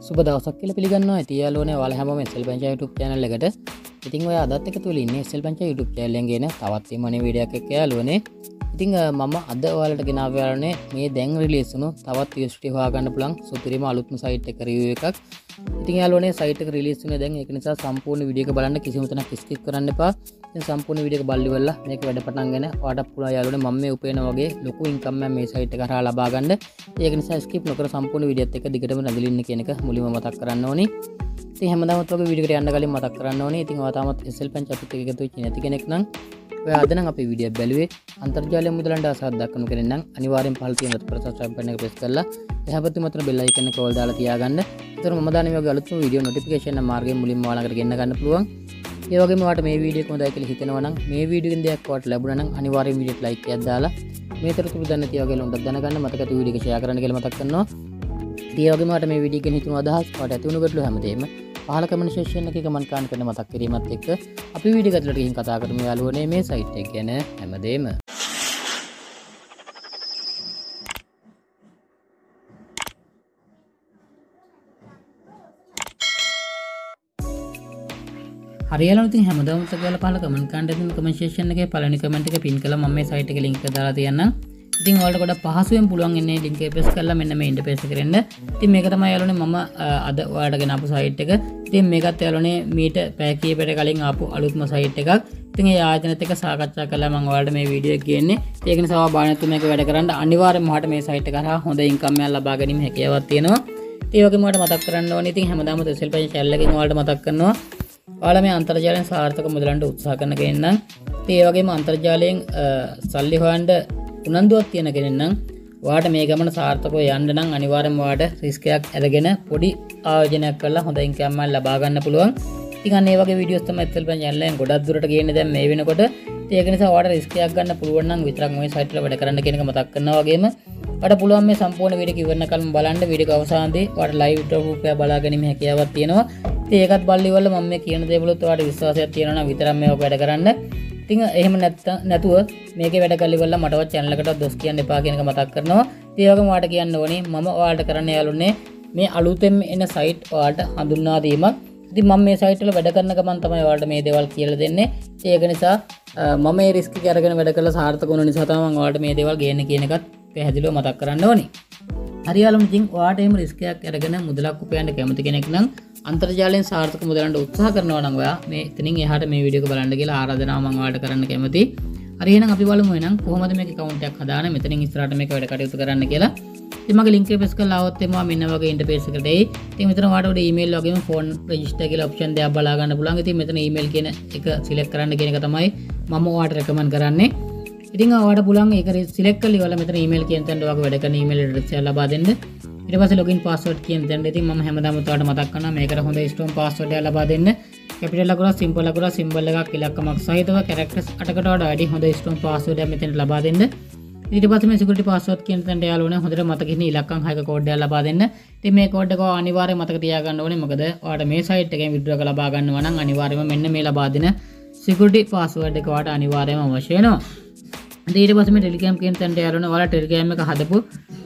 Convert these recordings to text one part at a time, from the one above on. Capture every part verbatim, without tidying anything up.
සුබ දවසක් කියලා පිළිගන්නවා. ඉතින් යාළුවනේ ඔයාලා හැමෝම S L Pancha YouTube channel එකට. ඉතින් ඔය අදත් එකතු වෙලා ඉන්නේ S L Pancha YouTube channel එකෙන් ගෙන තවත් එමනේ වීඩියෝ එකක් එක්ක යාළුවනේ. ඉතින් මම අද ඔයාලට ගෙනාව යාළුවනේ මේ දැන් රිලීස් වුණු තවත් U S D T හොයාගන්න පුළුවන් සුපිරිම අලුත්ම සයිට් එක රිවිව් එකක්. ඉතින් යාළුවනේ සයිට් එක රිලීස් වුණේ දැන් ඒක නිසා සම්පූර්ණ වීඩියෝ එක බලන්න කිසිම තැනක් ස්කිප් කරන්න එපා. ඉතින් සම්පූර්ණ වීඩියෝ එක බලලි වෙලා මේක වැඩ පටන් ගන්න ඔයාලට පුළුවන් යාළුවනේ මම මේ උපයන වගේ ලොකු ඉන්කම් එකක් මේ සයිට් එක කරා ලබා ගන්න. ඒක නිසා ස්කිප් නොකර සම්පූර්ණ වීඩියෝත් එක්ක දිගටම රැඳිලා ඉන්න කියන එක මුලින්ම මතක් කරන්න ඕනි. ඉතින් හැමදාමත් වගේ වීඩියෝ එකට යන්න කලින් මතක් කරන්න ඕනේ. ඉතින් ඔයා තාමත් එස් එල් පංචා අපිත් එක්ක එකතු වෙච්ච නැති කෙනෙක් නම් ඔයා අද නම් අපේ වීඩියෝ බැලුවේ අන්තර්ජාලය මුදලන්ට ආසාවක් දක්වන කෙනෙක් නම් අනිවාර්යෙන් පහළ තියෙන සබ්ස්ක්‍රයිබ් බටන් එක ප්‍රෙස් කරලා එහා පැත්තේ මතන බෙල් අයිකන් එක ඕල් දාලා තියාගන්න. ඒතර මම දාන මේ වගේ අලුත්ම වීඩියෝ නොටිෆිකේෂන් එක මාර්ගයෙන් මුලින්ම ඔයාලකට ගෙන්න ගන්න පුළුවන්. ඒ වගේම ඔයාලට මේ වීඩියෝ එක හොඳයි කියලා හිතෙනවා නම් මේ වීඩියෝ එකෙන් දෙයක් ඔයාලට ලැබුණා නම් අනිවාර්යෙන් වීඩියෝට ලයික් එකක් දාලා මේ තරතුරු දැන තියා වගේ ලොන්ඩක් දැනගන්න මතක ඇති වීඩියෝ එක ෂෙයා කරන්න කියලා මතක් කරනවා. ඒ වගේම ඔයාලට මේ වීඩියෝ එකෙන් හිතුණු අදහස් ඔයාලට ඇති වුණු ගැටලු හැමදේම පහළ කමෙන්ට් සෙක්ෂන් එකේ කමෙන්ට් කරන්න කරන මතක් කිරීමත් එක්ක අපි වීඩියෝ එකකට ගිහින් කතා කරමු යාළුවනේ මේ සයිට් එක ගැන හැමදේම. හරියලා ඉතින් හැමදාම ඔයාලා පහළ කමෙන්ට් කරන්න දෙන කමෙන්ට් සෙක්ෂන් එකේ පළවෙනි කමෙන්ට් එක පින් කළා මම මේ සයිට් එකේ ලින්ක් එක දාලා තියන්නම්. ඉතින් ඔයාලට ගොඩක් පහසුවෙන් පුළුවන් ඉන්නේ ලින්ක් එක ප්‍රෙස් කරලා මෙන්න මේ ඉන්ටර්ෆේස් එකට එන්න. ඉතින් මේක තමයි යාළුවනේ මම අද ඔයාලට ගෙනාපු සයිට් එක. ඉතින් මේකත් යාළුවනේ මීට පැය කිහිපයකට කලින් ආපු අලුත්ම සයිට් එකක්. ඉතින් ඒ ආයතනත් එක්ක සාකච්ඡා කරලා මම ඔයාලට මේ වීඩියෝ එක ගේන්නේ. ඒක නිසා ඔයා බානතු මේක වැඩ කරන්න අනිවාර්යෙන්ම ඔයාලට මේ සයිට් එක හරහා හොඳ ඉන්කම් එකක් ලබා ගැනීම හැකියාවක් තියෙනවා. ඒ වගේම ඔයාලට මතක් කරන්න ඕනේ ඉතින් හැමදාම එස් එල් පංචා channel එකෙන් ඔයාලට මතක් කරනවා ඔයාලා මේ අන්තර්ජාලයෙන් සාර්ථක මුදලන්න උත්සාහ කරන කෙනෙක් නම් ඉතින් ඒ වගේම අන්තර්ජාලයෙන් සල්ලි හොයන්න උනන්දුවක් තියෙන කෙනෙක් නම් ඔයාට මේ ගමන සාර්ථකව යන්න නම් අනිවාර්යෙන්ම ඔයාට රිස්ක් එකක් අරගෙන පොඩි ආයෝජනයක් කරලා හොඳ ඉන්කම් එකක් ලබා ගන්න පුළුවන්. ඉතින් අන්න ඒ වගේ වීඩියෝස් තමයි එස් එල් පංචා channel එකෙන් ගොඩක් දුරට ගේන්නේ දැන් මේ වෙනකොට. ඉතින් ඒක නිසා ඔයාට රිස්ක් එකක් ගන්න පුළුවන් නම් විතරක් මේ සයිට් වල වැඩ කරන්න කියන එක මතක් කරනවා වගේම ඔයාට පුළුවන් මේ සම්පූර්ණ වීඩියෝ ඉවරන කලින් බලන්න වීඩියෝ අවසානයේදී ඔයාට ලයිව් විඩ්‍රෝ රූපය බලා ගැනීම හැකියාවක් තියෙනවා. ඉතින් ඒකත් බලලි වල මම මේ කියන දේ වලත් ඔයාට විශ්වාසයක් තියෙනවා නම් විතරක් මේක වැඩ කරන්න. ඉතින් එහෙම නැත්නම් නැතුව මේකේ වැඩ කරලි වල මටවත් channel එකට දොස් කියන්න එපා කියන එක මතක් කරනවා. ඒ වගේම ඔයාලට කියන්න ඕනේ මම ඔයාලට කරන්න යාළුවනේ මේ අලුතෙන් එන සයිට් ඔයාලට හඳුන්වා දීමක්. ඉතින් මම මේ සයිට් වල වැඩ කරන ගමන් තමයි ඔයාලට මේ දේවල් කියලා දෙන්නේ. ඒක නිසා මම මේ රිස්ක් එක අරගෙන වැඩ කරලා සාර්ථක වුණ නිසා තමයි මම ඔයාලට මේ දේවල් ගේන්න කියන එකත් පැහැදිලිව මතක් කරන්න ඕනේ. හරි යාළුවනේ ඉතින් ඔයාට එහෙම රිස්ක් එකක් අරගෙන මුදලක් උපයන්න කැමති කෙනෙක් නම් අන්තර්ජාලයෙන් සාර්ථක මුදලන්න උත්සාහ කරනවා නම් ඔයා මේ එතනින් එහාට මේ වීඩියෝ එක බලන්න කියලා ආරාධනාව මම ඔයාලට කරන්න කැමතියි. හරි එහෙනම් අපි බලමු එහෙනම් කොහොමද මේක account එකක් හදාන මෙතනින් ඉස්සරහට මේක වැඩ කටයුතු කරන්න කියලා. ඉතින් මගේ link එක press කරලා આવොත් එමු මෙන්න වගේ interface එකකට එයි. ඉතින් මෙතන ඔයාලට උඩ email වගේම phone register කියලා option දෙකක් බලා ගන්න පුළුවන්. ඉතින් මෙතන email කියන එක select කරන්න කියන එක තමයි මම ඔයාලට recommend කරන්නේ. ඉතින් ඔයාලට පුළුවන් ඒක select කරලා ඉවරලා මෙතන email කියන තැනට ඔයාගේ වැඩ කරන email address එක ලබා දෙන්න. ඊට පස්සේ login password කියන තැනට ඉතින් මම හැමදාම ඔයාලට මතක් කරනවා මේකට හොඳ strong password එකක් ලබා දෙන්න. capital ලකුණක් simple ලකුණක් symbol එකක් ඉලක්කමක් සහිතව characters අටකට වඩා වැඩි හොඳ strong password එකක් මෙතන ලබා දෙන්න. ඊට පස්සේ මේ security password කියන තැනට යාළුවනේ හොඳට මතක ඉන්න ඉලක්කම් හයක කෝඩ් එකක් ලබා දෙන්න. ඉතින් මේ කෝඩ් එක අනිවාර්යයෙන් මතක තියාගන්න ඕනේ. මොකද ඔයාලට මේ site එකෙන් withdraw එක ලබා ගන්නවා නම් අනිවාර්යයෙන්ම මෙන්න මේ ලබා දෙන security password එක ඔයාලට අනිවාර්යයෙන්ම අවශ්‍ය වෙනවා. ඊට පස්සේ මේ Telegram කියන තැනට යාළුවනේ ඔයාලා Telegram එක හදපු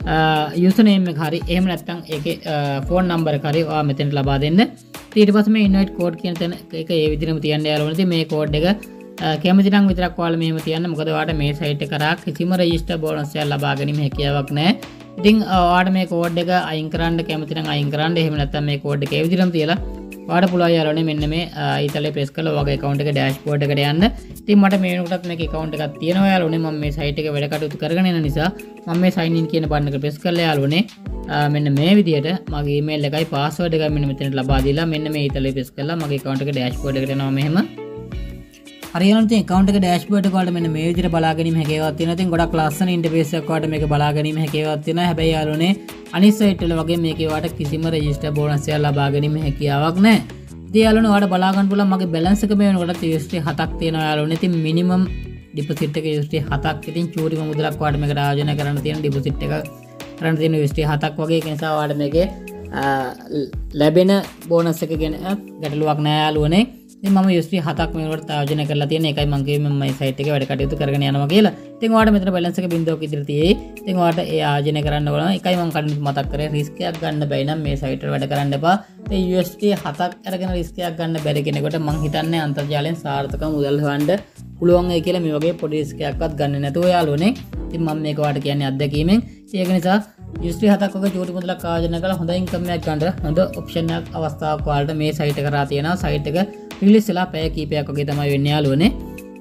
user name එක හරි එහෙම නැත්නම් ඒකේ phone number එක හරි ඔයා මෙතෙන්ට ලබා දෙන්න. ඊට පස්සේ මේ invite code කියන තැන ඒක ඒ විදිහටම තියන්න යාළුවනේ. ඉතින් මේ code එක කැමති නම් විතරක් ඔයාලා මෙහෙම තියන්න. මොකද ඔයාලට මේ site එක කරා කිසිම register bonus එකක් ලබා ගැනීම හැකියාවක් නැහැ. ඉතින් ඔයාලට මේ code එක අයින් කරන්න කැමති නම් අයින් කරන්න. එහෙම නැත්නම් මේ code එක ඒ විදිහටම තියලා ඔයාලට පුළුවන් යාළුවනේ මෙන්න මේ ඊතලේ press කරලා ඔයාගේ account එක dashboard එකට යන්න. ඉතින් මට මේ වෙනකොටත් මේක account එකක් තියෙනවා යාළුවනේ. මම මේ site එකේ වැඩ කටයුතු කරගෙන යන නිසා මම මේ sign in කියන බටන් එක press කරලා යාළුවනේ මෙන්න මේ විදිහට මගේ email එකයි password එකයි මෙන්න මෙතනට ලබා දීලා මෙන්න මේ ඊතලේ press කරලා මගේ account එක dashboard එකට යනවා මෙහෙම. හරියනම් ඉතින් account එක dashboard එක වලට මෙන්න මේ විදිහට බලා ගැනීම හැකියාවක් තියෙනවා. ඉතින් ගොඩක් ලස්සන interface එකක් වලට මේක බලා ගැනීම හැකියාවක් තියෙනවා. හැබැයි යාළුවනේ අනිත් site වල වගේ මේකේ වාට කිසිම register bonus එකක් ලබා ගැනීම හැකියාවක් නැහැ. ඉතින් යාළුවනේ ඔයාලට බලා ගන්න පුළුවන් මගේ balance එක මේ වෙනකොට U S D T හතක් තියෙනවා යාළුවනේ. ඉතින් minimum deposit එක U S D T හතක්. ඉතින් චූරිම මුදලක් ඔයාලට මේකට ආයෝජනය කරන්න තියෙන deposit එක කරන්න තියෙන U S D T හතක් වගේ. ඒ නිසා ඔයාලට මේකේ ලැබෙන bonus එක ගැන ගැටලුවක් නැහැ යාළුවනේ. ඉතින් මම යු එස් ඩී හතක් මේකට ආයෝජනය කරලා තියෙන එකයි මම කිව්වේ මම මේ සයිට් එකේ වැඩ කටයුතු කරගෙන යනවා කියලා. ඉතින් ඔයාලට මෙතන බැලන්ස් එක බිංදුවක් ඉදිරිය තියෙයි. ඉතින් ඔයාලට ඒ ආයෝජනය කරන්න ඕන. එකයි මම කලින් මතක් කරේ රිස්ක් එකක් ගන්න බැයි නම් මේ සයිට් වල වැඩ කරන්න එපා. ඉතින් යු එස් ඩී හතක් අරගෙන රිස්ක් එකක් ගන්න බැරි කෙනෙකුට මම හිතන්නේ අන්තර්ජාලයෙන් සාර්ථක මුදල් හොයන්න පුළුවන් වෙයි කියලා මේ වගේ පොඩි රිස්ක් එකක්වත් ගන්න නැතුව යාළුවනේ. ඉතින් මම මේක ඔයාලට කියන්නේ අත්දැකීමෙන්. ඒක නිසා යු එස් ඩී හතක් වගේ චූටි මුදලක් ආයෝජනය කරලා හොඳ ඉන්කම් එකක් ගන්න හොඳ ඔප්ෂන් එකක් අවස්ථාවක් ඔයාලට මේ සයිට් එක කරා තියෙනවා. සයිට් එක රිලීස් වෙලා පැය කීපයක් වගේ තමයි වෙන්නේ යාළුවනේ.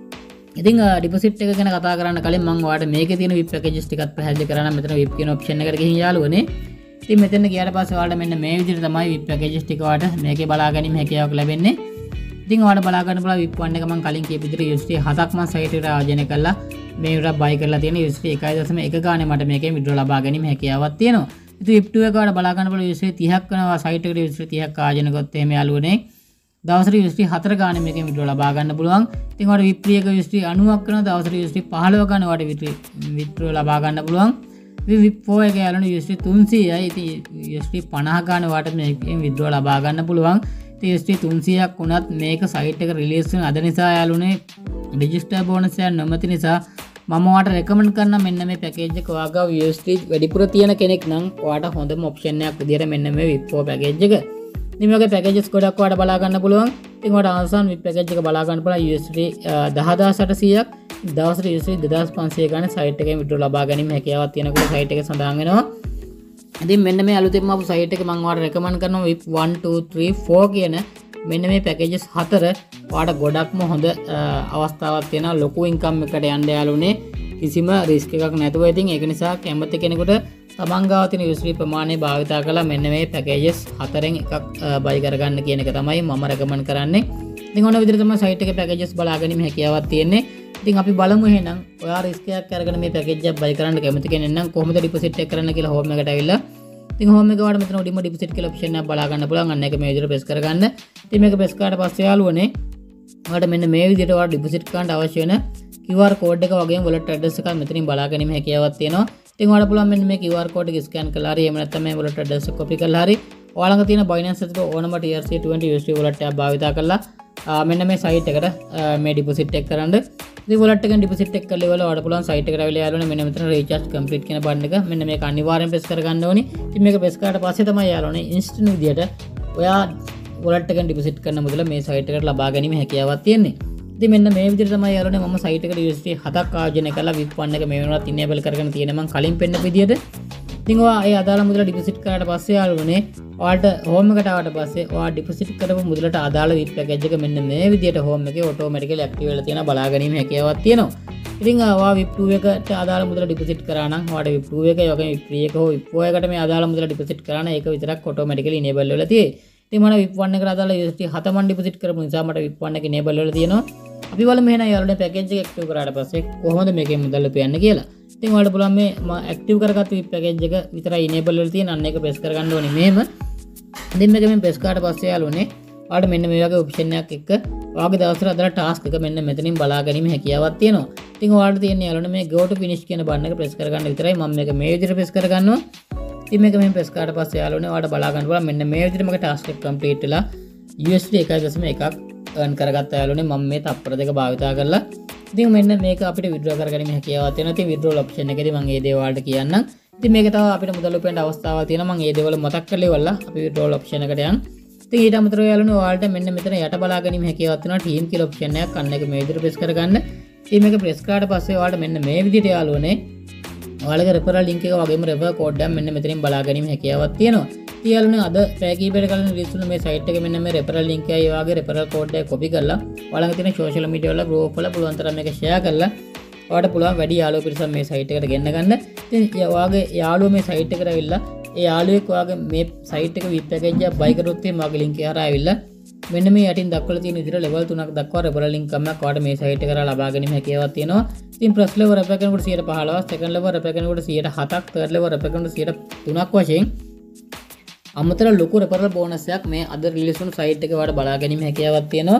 ඉතින් ඩිපොසිට් එක ගැන කතා කරන්න කලින් මම ඔයාලට මේකේ තියෙන විප් පැකේජස් ටිකත් පැහැදිලි කරන්න මෙතන විප් කියන ඔප්ෂන් එකට ගිහින් යාළුවනේ. ඉතින් මෙතන ගියාට පස්සේ ඔයාලට මෙන්න මේ විදිහට තමයි විප් පැකේජස් ටික ඔයාලට මේකේ බලා ගැනීම හැකියාවක් ලැබෙන්නේ. ඉතින් ඔයාලට බලා ගන්න පුළුවන් විප් වන් එක මම කලින් කියපු විදිහට යු එස් ඩී හතක් මම සයිට් එකට ආයෝජනය කළා. මේ විතර බයි කරලා තියෙන යු එස් ඩී එකයි දශම එක ගානේ මට මේකේ විඩ්‍රෝ ලබා ගැනීම හැකියාවක් තියෙනවා. ඉතින් විප් टू එක ඔයාලට බලා ගන්න පුළුවන් යු එස් ඩී තිහක් වෙනවා සයිට් එකට යු එස් ඩී තිහක් ආයෝජනය කරොත් එහෙම යාළුවනේ. දවසට යු එස් ඩී හතර ගානේ මේකෙන් විඩ්‍රෝ ලබා ගන්න පුළුවන්. ඉතින් ඔයාලට විප් ත්‍රී එක යු එස් ඩී නවයක් වෙනවා දවසට යු එස් ඩී පහළොව ගානේ ඔයාලට විඩ්‍රෝ ලබා ගන්න පුළුවන්. විප් ෆෝර් එක යාළුවනේ යු එස් ඩී තුන්සීයයි. ඉතින් යු එස් ඩී පනහ ගානේ ඔයාලට මේකෙන් විඩ්‍රෝ ලබා ගන්න පුළුවන්. ඉතින් යු එස් ඩී තුන්සීයක් වුණත් මේක සයිට් එක රිලීස් වෙන අද නිසා යාළුවනේ රෙජිස්ටර් බෝනස් එක නොමැති නිසා මම ඔයාලට රෙකමන්ඩ් කරන මෙන්න මේ පැකේජ් එක ඔයාගාව යු එස් ඩී වැඩිපුර තියෙන කෙනෙක් නම් ඔයාලට හොඳම ඔප්ෂන් එකක් විදියට මෙන්න මේ විප් ෆෝර් පැකේජ් එක. ඉතින් මේකේ පැකේජස් ගොඩක් ඔයාලට බලා ගන්න පුළුවන්. ඉතින් ඔයාලට ආසන්න විප් පැකේජ් එක බලා ගන්න පුළුවන් යු එස් ඩී දහදාස් අටසීයක් දවසට යු එස් ඩී දෙදාස් පන්සීය ගානේ සයිට් එකෙන් විඩ්‍රෝ ලබා ගැනීම හැකියාවක් තියෙනකොට සයිට් එකේ සඳහන් වෙනවා. ඉතින් මෙන්න මේ අලුතෙන්ම ආපු සයිට් එක මම ඔයාලට රෙකමන්ඩ් කරනවා VIP one two three four කියන මෙන්න මේ පැකේජස් හතර ඔයාලට ගොඩක්ම හොඳ අවස්ථාවක් තියෙනවා. ලොකු ඉන්කම් එකකට යන්න යාළුවනේ කිසිම රිස්ක් එකක් නැතුව. ඉතින් ඒක නිසා කැමති කෙනෙකුට තමන් ගාව තියෙන යු එස් ඩී ප්‍රමාණය භාවිතා කරලා මෙන්න මේ පැකේජස් හතරෙන් එකක් බයි කරගන්න කියන එක තමයි මම රෙකමන්ඩ් කරන්නේ. ඉතින් ඔන්න විදිහට තමයි සයිට් එකේ පැකේජස් බලා ගැනීම හැකියාවක් තියෙන්නේ. ඉතින් අපි බලමු එහෙනම් ඔයා රිස්ක් එකක් අරගෙන මේ පැකේජ් එක බයි කරන්න කැමති කෙනෙක් නම් කොහොමද ඩිපොසිට් එක කරන්න කියලා හෝම් එකට ඇවිල්ලා ඉතින් හෝම් එක වල මෙතන උඩින්ම ඩිපොසිට් කියලා ඔප්ෂන් එකක් බලා ගන්න පුළුවන්. අන්න ඒක මේ විදිහට ප්‍රෙස් කරගන්න. ඉතින් මේක ප්‍රෙස් කරාට පස්සේ යාළුවනේ ඔයාලට මෙන්න මේ විදිහට ඔයාලා ඩිපොසිට් කරන්න අවශ්‍ය වෙන කිව් ආර් කෝඩ් එක වගේම වොලට් ඇඩ්‍රස් එකක් මෙතනින් බලා ගැනීම හැකියාවක් තියෙනවා. ඉතින් ඔයාලට පුළුවන් මෙන්න මේ කිව් ආර් කෝඩ් එක ස්කෑන් කරලා හරි එහෙම නැත්නම් මේ වොලට් ඇඩ්‍රස් එක කොපි කරලා හරි ඔයාලඟ තියෙන Binance එකේ ඕනම T R C twenty U S D wallet එකක් භාවිතා කරලා මෙන්න මේ සයිට් එකට මේ ඩිපොසිට් එක කරන්න. ඉතින් වොලට් එකෙන් ඩිපොසිට් එක කරලා ඉවරලා ඔයාලට පුළුවන් සයිට් එකට ආවිලා යාළුවනේ මෙන්න මෙතන රීචාර්ජ් කම්ප්ලීට් කියන බටන් එක මෙන්න මේක අනිවාර්යෙන් ප්‍රෙස් කරගන්න ඕනි. ඉතින් මේක ප්‍රෙස් කරාට පස්සේ තමයි යාළුවනේ ඉන්ස්ටන්ට් විදියට ඔයා වොලට් එකෙන් ඩිපොසිට් කරන මුදල මේ සයිට් එකට ලබා ගැනීම හැකියාවක් තියෙන්නේ. ඉතින් මෙන්න මේ විදිහට තමයි යාළුවනේ මම සයිට් එකට යු එස් ඩී හතක් ආයෝජනය කරලා විප් වන් එක මේ වෙනවත් ඉනේබල් කරගෙන තියෙන මම කලින් පෙන්නපු විදිහට. ඉතින් ඔයා ඒ අදාළ මුදල ඩිපොසිට් කරාට පස්සේ යාළුවනේ ඔයාලට හෝම් එකට ආවට පස්සේ ඔයා ඩිපොසිට් කරපු මුදලට අදාළ විප් පැකේජ් එක මෙන්න මේ විදිහට හෝම් එකේ ඔටෝමැටිකලි ඇක්ටිව් වෙලා තියෙනවා බලා ගැනීම හැකියාවක් තියෙනවා. ඉතින් ඔයා විප් टू එකට අදාළ මුදල ඩිපොසිට් කරා නම් ඔයාලට විප් टू එක වගේ විප් ත්‍රී එක හෝ විප් ෆෝර් එකට මේ අදාළ මුදල ඩිපොසිට් කරා නම් ඒක විතරක් ඔටෝමැටිකලි ඉනේබල් වෙලා තියෙයි. ඉතින් මම විප් වන් එකට අදාළ යු එස් ඩී හත මන් ඩිපොසිට් කරපු නිසා මට විප් වන් එක ඉනේබල් වෙලා තියෙනවා. අපි බලමු එහෙනම් යාළුවනේ පැකේජ් එක ඇක්ටිව් කරාට පස්සේ කොහොමද මේකෙන් මුදල් උපයන්නේ කියලා. ඉතින් ඔයාලට පුළුවන් මේ මම ඇක්ටිව් කරගත්ත විප් පැකේජ් එක විතරයි ඉනේබල් වෙලා තියෙන අන්න ඒක ප්‍රෙස් කරගන්න ඕනේ මෙහෙම. ඉතින් මේක මෙන් ප්‍රෙස් කරාට පස්සේ යාළුවනේ ඔයාලට මෙන්න මේ වගේ ඔප්ෂන් එකක් එක්ක ඔයාගේ දවසට අදාළ ටාස්ක් එක මෙන්න මෙතනින් බලා ගැනීම හැකියාවක් තියෙනවා. ඉතින් ඔයාලට තියෙන යාළුවනේ මේ go to finish කියන බටන් එක ප්‍රෙස් කරගන්න විතරයි. මම මේක මේ විදිහට ප්‍රෙස් කරගන්නවා. ඉතින් මේක මෙහෙම ප්‍රෙස් කරාට පස්සේ යාළුවනේ ඔයාලට බලා ගන්න පුළුවන් මෙන්න මේ විදිහට මගේ ටාස්ක් එක කම්ප්ලීට් වෙලා යු එස් ඩී එකයි දශම එකක් earn කරගත්ත යාළුවනේ මම මේ තප්පර දෙක භාවිතා කරලා. ඉතින් මෙන්න මේක අපිට විඩ්‍රෝ කරගැනීමේ හැකියාවක් තියෙනවා. ඉතින් විඩ්‍රෝල් ඔප්ෂන් එකේදී මම මේ දේ ඔයාලට කියන්නම්. ඉතින් මේක තව අපිට මුදල් උපයන්න අවස්ථාවක් තියෙනවා. මම මේ දේවල් මතක් කරලා ඉවරලා අපි විඩ්‍රෝල් ඔප්ෂන් එකට යන්න. ඉතින් ඊට අමතරව යාළුවනේ ඔයාලට මෙන්න මෙතන යට බලා ගැනීම හැකියාවක් තියෙනවා. ටීම් කියලා ඔප්ෂන් එකක් අන්න එක මේ විදිහට ප්‍රෙස් කරගන්න. ඉතින් මේක ප්‍රෙස් කරාට පස්සේ ඔයාලට මෙන්න මේ විදිහට යාළුවනේ ඔයාලගේ රෙෆරල් ලින්ක් එක වගේම රෙෆරල් කෝඩ් එකක් මෙන්න මෙතනින් බලා ගැනීම හැකියාවක් තියෙනවා. ඉතින් යාළුවනේ අද පැය කිහිපයකට කලින් රිලීස් වුණ මේ සයිට් එකේ මෙන්න මේ රෙෆරල් ලින්ක් එකයි වගේ රෙෆරල් කෝඩ් එක කොපි කරලා ඔයාලගේ තියෙන සෝෂල් මීඩියා වල ගෲප් වල පුළුවන් තරම් මේක ෂෙයා කරලා ඔයාලට පුළුවන් වැඩි යාළුවෝ පිරිසක් මේ සයිට් එකට ගෙන්න ගන්න. ඉතින් ඔයාගේ යාළුවෝ මේ සයිට් එකට ඇවිල්ලා ඒ යාළුවෙක් ඔයාගේ මේ සයිට් එක විප් පැකේජ් එකක් බයි කරොත් එහේ මගේ ලින්ක් එක හරහා ඇවිල්ලා මෙන්න මේ යටින් දක්වලා තියෙන විදිහට ලෙවල් තුනක් දක්වා රෙෆරල් ලින්ක් එකක් ඔයාලට මේ සයිට් එක කරා ලබා ගැනීම හැකියාවක් තියෙනවා. ඉතින් ෆස්ට් ලෙවල් රෙෆරල් කෙනෙකුට සියයට පහළොවක්, සෙකන්ඩ් ලෙවල් රෙෆරල් කෙනෙකුට සියයට හතක්, තර්ඩ් ලෙවල් රෙෆරල් කෙනෙකුට සියයට තුනක් වශයෙන් අමතර ලොකු රෙෆරල් බෝනස් එකක් මේ අද රිලීස් වුණු සයිට් එකේ ඔයාලට බලා ගැනීම හැකියාවක් තියෙනවා.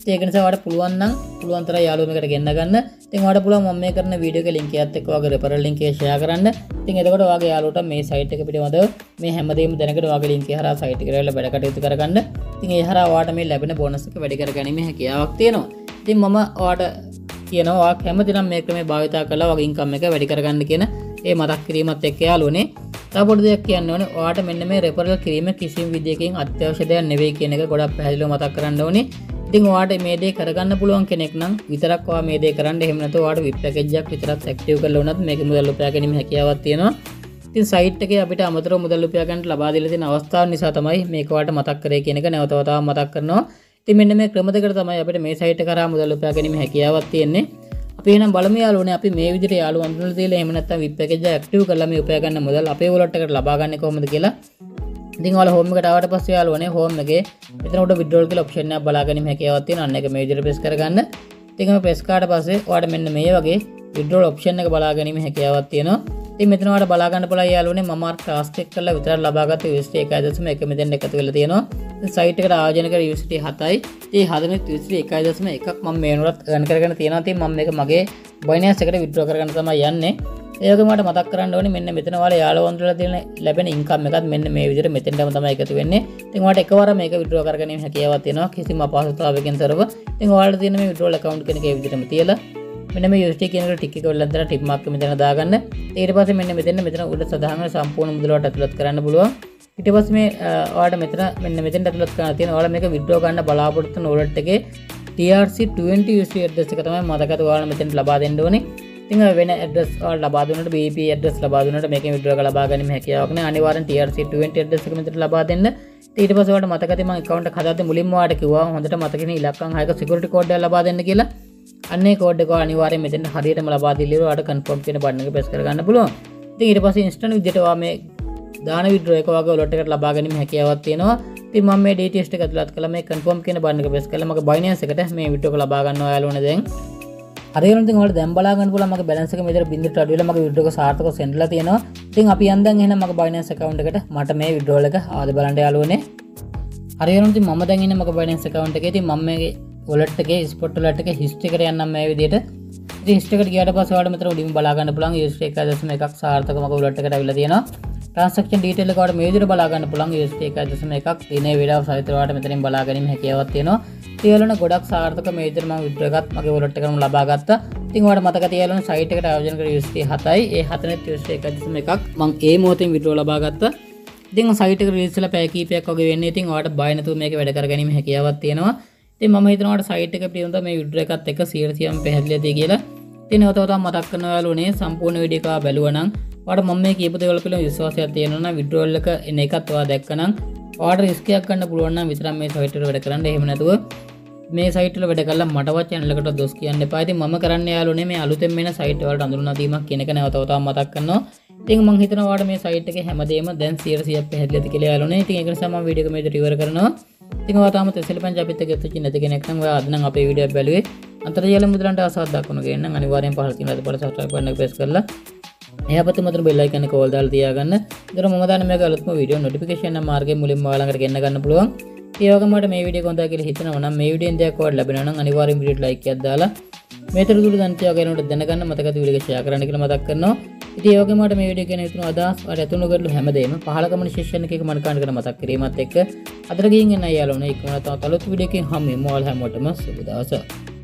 ඒක නිසා ඔයාලට පුළුවන් නම් පුළුවන් තරම් යාළුවෝ මේකට ගෙන්න ගන්න. ඉතින් ඔයාලට පුළුවන් මම මේ කරන වීඩියෝ එකේ link එකත් එක්ක ඔයාගේ referral link එක share කරන්න. ඉතින් එතකොට ඔයාගේ යාළුවට මේ site එක පිළිබඳව මේ හැමදේම දැනගෙන ඔයාගේ link එක හරහා site එකට වැඩ කටයුතු කරගන්න. ඉතින් ඒ හරහා ඔයාලට මේ ලැබෙන bonus එක වැඩි කරගැනීමේ හැකියාවක් තියෙනවා. ඉතින් මම ඔයාලට කියනවා ඔයා හැමදේම මේ ක්‍රමේ භාවිතා කරලා ඔයාගේ income එක වැඩි කරගන්න කියන ඒ මතක් කිරීමත් එක්ක යාළුවනේ. තව පොඩි දෙයක් කියන්න ඕනේ. ඔයාලට මෙන්න මේ referral කිරීම කිසිම විදියකින් අත්‍යවශ්‍ය දෙයක් නෙවෙයි කියන එක ගොඩක් පැහැදිලිව මතක් කරන්න ඕනේ. ඉතින් ඔයාලට මේ දේ කරගන්න පුළුවන් කෙනෙක් නම් විතරක් ඔයා මේ දේ කරන්න. එහෙම නැත්නම් ඔයාලට V I P පැකේජ් එකක් විතරක් ඇක්ටිව් කරලා වුණත් මේකේ මුදල් උපයා ගැනීම හැකියාවක් තියෙනවා. ඉතින් සයිට් එකේ අපිට අමතරව මුදල් උපයා ගන්නට ලබා දීලා තියෙන අවස්ථාව නිසා තමයි මේක ඔයාලට මතක් කරේ කියන එක නැවත වතාවක් මතක් කරනවා. ඉතින් මෙන්න මේ ක්‍රම දෙකට තමයි අපිට මේ සයිට් එක කරා මුදල් උපයා ගැනීම හැකියාවක් තියෙන්නේ. අපි එහෙනම් බලමු යාළුවනේ අපි මේ විදිහට යාළුවන් අඳුනලා තියලා එහෙම නැත්නම් V I P පැකේජ් එක ඇක්ටිව් කරලා මේ උපයා ගන්න මුදල් අපේ වොලට් එකට ලබා ගන්න කොහොමද කියලා. ඉතින් ඔයාලා හෝම් එකට ආවට පස්සේ යාළුවනේ හෝම් එකේ මෙතන උඩ withdrawal කියලා ඔප්ෂන් එකක් බලා ගැනීම හැකියාවක් තියෙනවා. අන්න ඒක මේ විදිහට ප්‍රෙස් කරගන්න. ඉතින් මේ ප්‍රෙස් කරාට පස්සේ ඔයාලට මෙන්න මේ වගේ withdrawal ඔප්ෂන් එක බලා ගැනීම හැකියාවක් තියෙනවා. ඉතින් මෙතන ඔයාලට බලා ගන්න පුළුවන් යාළුවනේ මම අර ක්‍රාස් චෙක් කරලා විතරක් ලබාගත්ත U S D one point one මෙතෙන් එකතු වෙලා තියෙනවා. ඉතින් සයිට් එකට ආයෝජනය කර U S D seven යි. ඉතින් හදන්නේ U S D one point one මම මේ වෙනකොට ගන්න කරගෙන තියෙනවා. ඉතින් මම මේක මගේ Binance එකට withdraw කරගන්න තමයි යන්නේ. ඒ වගේම මට මතක් කරන්න ඕනේ මෙන්න මෙතන ඔයාලා යාළුවන්ට දෙන ලැබෙන income එකත් මෙන්න මේ විදිහට මෙතෙන්ටම තමයි එකතු වෙන්නේ. ඉතින් ඔයාලට එකවර මේක withdraw කරගැනීමේ හැකියාවක් තියෙනවා කිසිම අපහසුතාවයකින් තොරව. ඉතින් ඔයාලට තියෙන මේ withdrawal account කෙනෙක් ඒ විදිහටම තියලා මෙන්න මේ U S D කියන එක ටික එක වෙලා දාලා ටික් මාක් එක මෙතන දාගන්න. ඊට පස්සේ මෙන්න මෙතන මෙතන උඩ සදාහන සම්පූර්ණ මුදල වලට ඇතුළත් කරන්න පුළුවන්. ඊට පස්සේ මේ ඔයාලට මෙතන මෙන්න මෙතෙන්ට ඇතුළත් කරන්න තියෙන ඔයාලා මේක withdraw ගන්න බලාපොරොත්තු වෙන wallet එකේ T R C twenty U S D address එක තමයි මතකද ඔයාලා මෙතෙන්ට ලබා දෙන්න ඕනේ. ඉතින් වෙන address ඔයාලා ලබා දුන්නට B P address ලබා දුන්නට මේකෙන් withdraw කරලා ලබා ගැනීම හැකියාවක් නැහැ. අනිවාර්යෙන් T R C twenty address එක මෙතන ලබා දෙන්න. ඊට පස්සේ ඔයාලට මතකද මම account එක හදාද්දී මුලින්ම ඔයාලට කිව්වා හොඳට මතකෙන ඉලක්කම් හයක security code එකක් ලබා දෙන්න කියලා. අන්නේ කෝඩ් එක අනිවාර්යයෙන් මෙතෙන් හරියටම ලබා දීලා ඔයාලට confirm කියන බටන් එක press කරගන්න පුළුවන්. ඉතින් ඊට පස්සේ instant විදිහට ඔයා මේ දාන withdraw එක වගේ wallet එකට ලබා ගැනීම හැකියාවක් තියෙනවා. ඉතින් මම මේ D T S එක ඇතුළත් කළා මේ confirm කියන බටන් එක press කරලා මගේ Binance එකට මේ withdraw එක ලබා ගන්නවා යාළුවනේ දැන්. හරියටම ඉතින් ඔයාලට දැන් බලා ගන්න පුළුවන් මගේ balance එක මෙතන බින්දුවට අඩු වෙලා මගේ withdraw එක සාර්ථකව send ලා තියෙනවා. ඉතින් අපි යන්දන් එහෙනම් මගේ Binance account එකට මට මේ withdrawal එක ආද බලන්න යාළුවනේ. හරියටම ඉතින් මම දැන් ඉන්නේ මගේ Binance account එකේ. ඉතින් මම මේ wallet එකේ spot wallet එකේ history එකට යන්නම් මේ විදිහට. ඉතින් history එකට ගියාට පස්සේ ඔයාලට මෙතන උඩින් බලා ගන්න පුළුවන් U S D one point one සාර්ථක මගේ wallet එකට අවිලා තියෙනවා. transaction detail එක ඔයාලට මේ විදිහට බලා ගන්න පුළුවන් U S D one point one දිනේ වේලාව සහිතව ඔයාලට මෙතනින් බලා ගැනීම හැකියාවක් තියෙනවා. ඉතින් ගොඩක් සාර්ථක මේ විදිහට මම withdraw එකත් මගේ wallet එකටම ලබා ගත්තා. ඉතින් ඔයාලට මතක තියාගන්න site එකට ආයෝජන කර U S D seven යි. ඒ හතරෙත් U S D one point one මම ඒ මොහොතේ withdraw ලබා ගත්තා. ඉතින් site එක release වෙලා පැය කීපයක් වගේ වෙන්නේ. ඉතින් ඔයාලට බය නැතුව මේක වැඩ කර ගැනීම හැකියාවක් තියෙනවා. ඉතින් මම හිතනවා ඔයාලට site එක පිළිබඳව මේ withdraw එකත් එක්ක one hundred percent පැහැදිලි ඇති කියලා. ඉතින් නැවත වතාවක් මතක් කරනවා යාළුවනේ සම්පූර්ණ වීඩියෝ එක බැලුවා නම් ඔයාලට මම මේ කියපු දේවල් පිළිබඳව විශ්වාසයක් තියෙනවා නම් withdrawal එක එන එකත් ඔයා දැක්කනම් ඔයාලට risk එකක් ගන්න පුළුවන් නම් විතරක් මේ site එකට වැඩ කරන්න. එහෙම නැතුව මේ site වල වැඩ කළා මටවත් channel එකට දොස් කියන්න එපා. ඉතින් මම කරන්න යාළුවනේ මේ අලුතෙන් එන site වලට අඳුරනා දීමක් කියන එක නැවත වතාවක් මතක් කරනවා. ඉතින් මම හිතනවා ඔයාලට මේ site එකේ හැමදේම දැන් one hundred percent පැහැදිලි ඇති කියලා යාළුවනේ. ඉතින් ඒක නිසා මම වීඩියෝ එක මේ විදිහට ඉවර කරනවා. ඉතින් ඔයා තාම තෙසෙල පංච අපිත් එක්ක එක්ක නැති කෙනෙක් නම් ඔයා අද නම් අපේ වීඩියෝ එක බැලුවේ අන්තර්ජාල මුදලන්ට ආසාවක් දක්වන කෙනෙක් නම් අනිවාර්යෙන් පහළ තියෙන අද පොළ subscribe බටන් එක press කරලා එහාපත මතන bell icon එක ඕල් දාලා තියාගන්න. ඒතර මම දාන මේක අලුත්ම වීඩියෝ notification නම් මාර්ගයෙන් මුලින්ම ඔයාලා ළඟට ගෙන්න ගන්න පුළුවන්. ඒ වගේම මට මේ වීඩියෝ එක හොඳයි කියලා හිතනවා නම් මේ වීඩියෝෙන් දෙයක් ඔයාලට ලැබෙනවා නම් අනිවාර්යෙන් වීඩියෝට like එකක් දාලා මේතර දුර දන්තිය වගේනට දැනගන්න මතක ඇති වීඩියෝ එක share කරන්න කියලා මතක් කරනවා. ඉතින් ඒ වගේම මට මේ වීඩියෝ ගැන හිතන අදහස් වල ඇතුණු කරලු හැමදේම පහළ කමෙන්ට් සෙක්ෂන් එකේ මම කන්න කරන මතක් කිරීමත් එක්ක අදට ගිහින් එන්න යාළුවනේ ඉක්මනට තවත් අලුත් වීඩියෝ එකකින් හමු වෙමු. ඔයාලා හැමෝටම සුබ දවසක්.